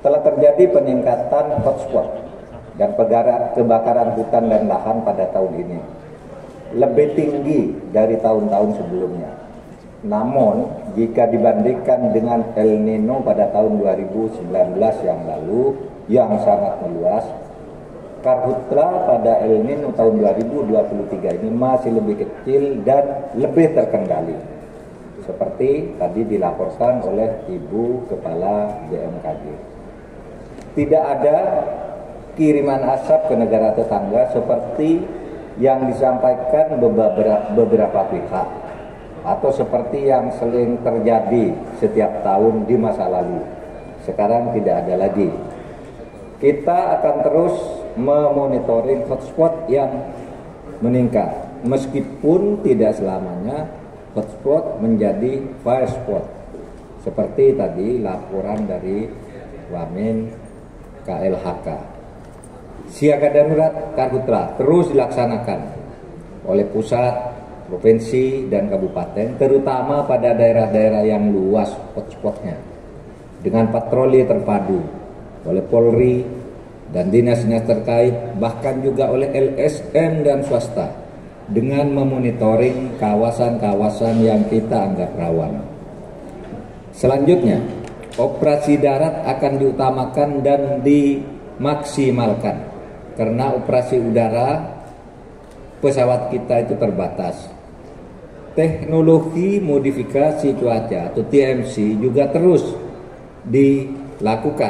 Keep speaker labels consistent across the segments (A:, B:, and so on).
A: telah terjadi peningkatan hotspot dan kebakaran hutan dan lahan pada tahun ini. Lebih tinggi dari tahun-tahun sebelumnya. Namun, jika dibandingkan dengan El Nino pada tahun 2019 yang lalu, yang sangat meluas, karhutla pada El Nino tahun 2023 ini masih lebih kecil dan lebih terkendali. Seperti tadi dilaporkan oleh Ibu Kepala BMKG. Tidak ada kiriman asap ke negara tetangga seperti yang disampaikan beberapa pihak atau seperti yang sering terjadi setiap tahun di masa lalu. Sekarang tidak ada lagi. Kita akan terus memonitoring hotspot yang meningkat, meskipun tidak selamanya hotspot menjadi fire spot. Seperti tadi laporan dari Wamen KLHK. Siaga darurat karhutla terus dilaksanakan oleh pusat, provinsi, dan kabupaten, terutama pada daerah-daerah yang luas hotspotnya, dengan patroli terpadu oleh Polri dan dinas-dinas terkait, bahkan juga oleh LSM dan swasta, dengan memonitoring kawasan-kawasan yang kita anggap rawan. Selanjutnya, operasi darat akan diutamakan dan dimaksimalkan karena operasi udara pesawat kita itu terbatas. Teknologi modifikasi cuaca atau TMC juga terus dilakukan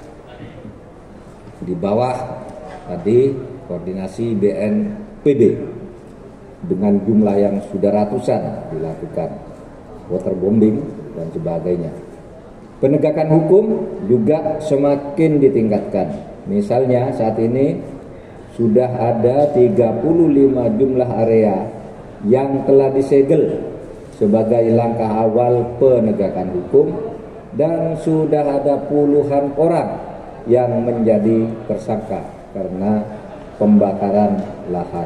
A: di bawah tadi koordinasi BNPB dengan jumlah yang sudah ratusan dilakukan, waterbombing dan sebagainya. Penegakan hukum juga semakin ditingkatkan. Misalnya saat ini sudah ada 35 jumlah area yang telah disegel sebagai langkah awal penegakan hukum, dan sudah ada puluhan orang yang menjadi tersangka karena pembakaran lahan.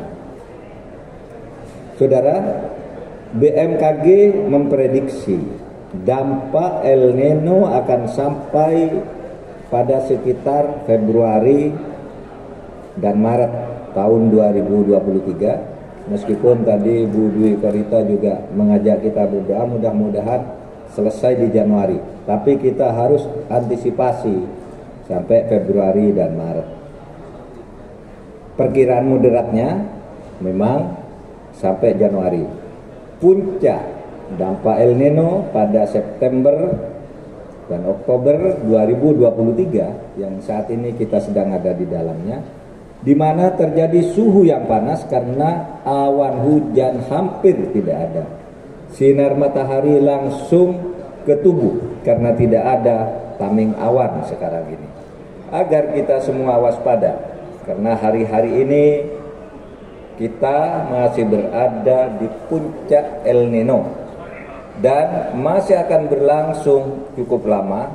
A: Saudara, BMKG memprediksi dampak El Nino akan sampai pada sekitar Februari dan Maret tahun 2023. Meskipun tadi Bu Dwi Korita juga mengajak kita berdoa mudah-mudahan selesai di Januari, tapi kita harus antisipasi sampai Februari dan Maret. Perkiraan moderatnya memang sampai Januari. Puncak dampak El Nino pada September dan Oktober 2023 yang saat ini kita sedang ada di dalamnya, di mana terjadi suhu yang panas karena awan hujan hampir tidak ada. Sinar matahari langsung ke tubuh karena tidak ada tameng awan sekarang ini. Agar kita semua waspada, karena hari-hari ini kita masih berada di puncak El Nino dan masih akan berlangsung cukup lama,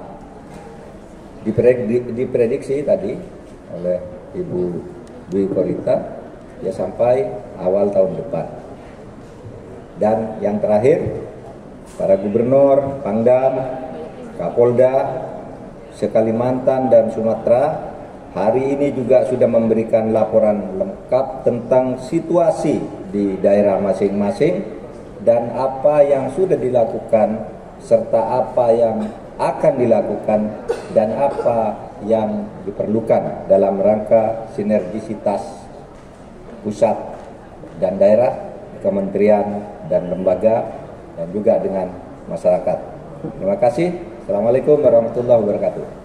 A: diprediksi tadi oleh Ibu Dwi Korita ya sampai awal tahun depan. Dan yang terakhir, para gubernur, Pangdam, Kapolda se-Kalimantan dan Sumatera hari ini juga sudah memberikan laporan lengkap tentang situasi di daerah masing-masing dan apa yang sudah dilakukan serta apa yang akan dilakukan dan apa yang diperlukan dalam rangka sinergisitas pusat dan daerah, kementerian dan lembaga, dan juga dengan masyarakat. Terima kasih. Assalamualaikum warahmatullahi wabarakatuh.